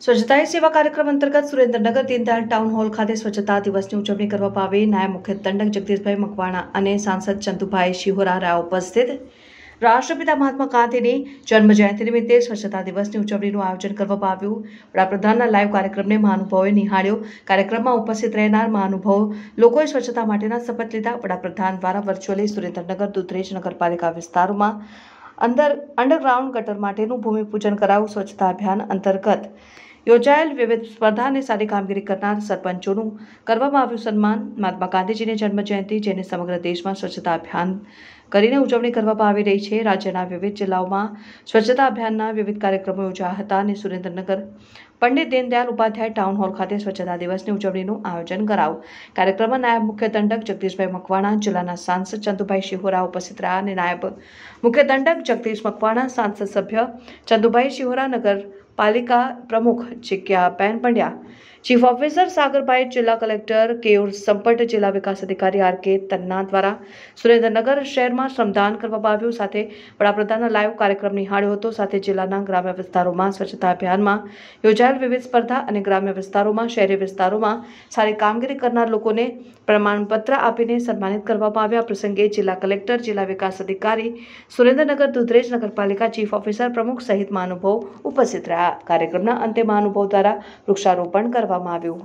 સ્વચ્છતા હી સેવા કાર્યક્રમ અંતર્ગત સુરેન્દ્રનગર દીનદયાળ ટાઉન હોલ ખાતે સ્વચ્છતા દિવસની ઉજવણી કરવામાં આવી। નાયબ મુખ્ય દંડક જગદીશભાઈ મકવાણા અને સાંસદ ચંદુભાઈ શિહોરા રહ્યા ઉપસ્થિત। રાષ્ટ્રપિતા મહાત્મા ગાંધીની જન્મ જયંતિ નિમિત્તે સ્વચ્છતા દિવસની ઉજવણીનું આયોજન કરવામાં આવ્યું। વડાપ્રધાનના લાઈવ કાર્યક્રમને મહાનુભાવોએ નિહાળ્યો। કાર્યક્રમમાં ઉપસ્થિત રહેનાર મહાનુભાવો લોકોએ સ્વચ્છતા માટેના શપથ લીધા। વડાપ્રધાન દ્વારા વર્ચ્યુઅલી સુરેન્દ્રનગર દુધરેજ નગરપાલિકા વિસ્તારોમાં અંડરગ્રાઉન્ડ ગટર માટેનું ભૂમિપૂજન કરાયું। સ્વચ્છતા અભિયાન અંતર્ગત યોજાયેલ વિવિધ સ્પર્ધા અને સારી કામગીરી કરનાર સરપંચોનું કરવામાં આવ્યું સન્માન। મહાત્મા ગાંધીજીની જન્મ જયંતિ જેને સમગ્ર દેશમાં સ્વચ્છતા અભિયાન કરીને ઉજવણી કરવામાં આવી રહી છે। રાજ્યના વિવિધ જિલ્લાઓમાં સ્વચ્છતા અભિયાનના વિવિધ કાર્યક્રમો યોજાયા હતા અને સુરેન્દ્રનગર પંડિત દીનદયાળ ઉપાધ્યાય ટાઉન હોલ ખાતે સ્વચ્છતા દિવસની ઉજવણીનું આયોજન કરાયું। કાર્યક્રમમાં નાયબ મુખ્ય દંડક જગદીશભાઈ મકવાણા, જિલ્લાના સાંસદ ચંદુભાઈ શિહોરા ઉપસ્થિત રહ્યા અને નાયબ મુખ્ય દંડક જગદીશ મકવાણા, સાંસદ સભ્ય ચંદુભાઈ શિહોરા, નગરપાલિકા પ્રમુખ જિજ્ઞાબેન પંડ્યા, ચીફ ઓફિસર સાગરભાઈ, જિલ્લા કલેક્ટર કેયુર સંપટ, જિલ્લા વિકાસ અધિકારી આર.કે. તન્ના દ્વારા સુરેન્દ્રનગર શહેરમાં શ્રમદાન કરવામાં આવ્યું। સાથે વડાપ્રધાનના લાઈવ કાર્યક્રમ નિહાળ્યો હતો। સાથે જિલ્લાના ગ્રામ્ય વિસ્તારોમાં સ્વચ્છતા અભિયાનમાં યોજાયેલ વિવિધ સ્પર્ધા અને ગ્રામ્ય વિસ્તારોમાં શહેરી વિસ્તારોમાં સારી કામગીરી કરનાર લોકોને પ્રમાણપત્ર આપીને સન્માનિત કરવામાં આવ્યા। પ્રસંગે જિલ્લા કલેક્ટર, જિલ્લા વિકાસ અધિકારી, સુરેન્દ્રનગર દુધરેજ નગરપાલિકા ચીફ ઓફિસર પ્રમુખ સહિત મહાનુભાવો ઉપસ્થિત રહ્યા। કાર્યક્રમના અંતે મહાનુભાવો દ્વારા વૃક્ષારોપણ કરવામાં આવ્યું।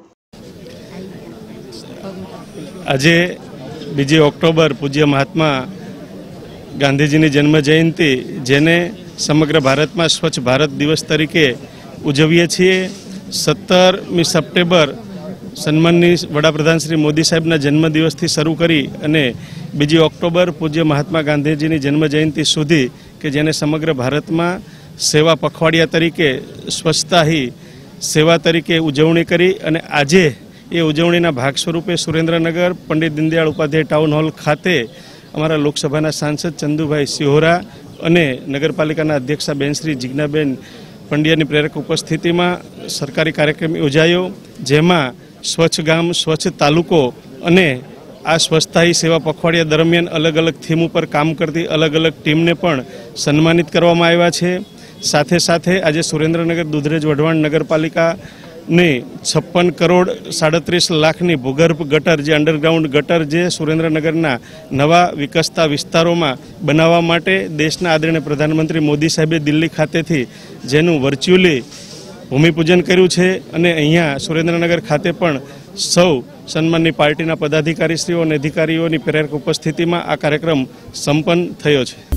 આજે 2 ઓક્ટોબર પૂજ્ય મહાત્મા ગાંધીજીની જન્મ જયંતિ જેને સમગ્ર ભારતમાં સ્વચ્છ ભારત દિવસ તરીકે ઉજવીએ છીએ। 17મી સપ્ટેમ્બર સન્માનની વડાપ્રધાન શ્રી મોદી સાહેબના જન્મદિવસથી શરૂ કરી અને 2 ઓક્ટોબર પૂજ્ય મહાત્મા ગાંધીજીની જન્મ જયંતિ સુધી કે જેને સમગ્ર ભારતમાં સેવા પખવાડિયા તરીકે સ્વચ્છતા હી સેવા તરીકે ઉજવણી કરી અને આજે એ ઉજવણીના ભાગ સ્વરૂપે સુરેન્દ્રનગર પંડિત દીનદયાળ ઉપાધ્યાય ટાઉન હોલ ખાતે અમારા લોકસભાના સાંસદ ચંદુભાઈ શિહોરા અને નગરપાલિકાના અધ્યક્ષા બેન શ્રી જિજ્ઞાબેન પંડ્યાની પ્રેરક ઉપસ્થિતિમાં સરકારી કાર્યક્રમ યોજાયો, જેમાં સ્વચ્છ ગામ, સ્વચ્છ તાલુકો અને આ સ્વચ્છતા હી સેવા પખવાડિયા દરમિયાન અલગ અલગ થીમ ઉપર કામ કરતી અલગ અલગ ટીમને પણ સન્માનિત કરવામાં આવ્યા છે। સાથે સાથે આજે સુરેન્દ્રનગર દુધરેજ વઢવાણ નગરપાલિકાની 56 કરોડ 37 લાખની ભૂગર્ભ ગટર જે અંડરગ્રાઉન્ડ ગટર જે સુરેન્દ્રનગરના નવા વિકસતા વિસ્તારોમાં બનાવવા માટે દેશના આદરણીય પ્રધાનમંત્રી મોદી સાહેબે દિલ્હી ખાતેથી જેનું વર્ચ્યુઅલી ભૂમિપૂજન કર્યું છે અને અહીંયા સુરેન્દ્રનગર ખાતે પણ સૌ સન્માનની પાર્ટીના પદાધિકારીશ્રીઓ અને અધિકારીઓની પ્રેરક ઉપસ્થિતિમાં આ કાર્યક્રમ સંપન્ન થયો છે।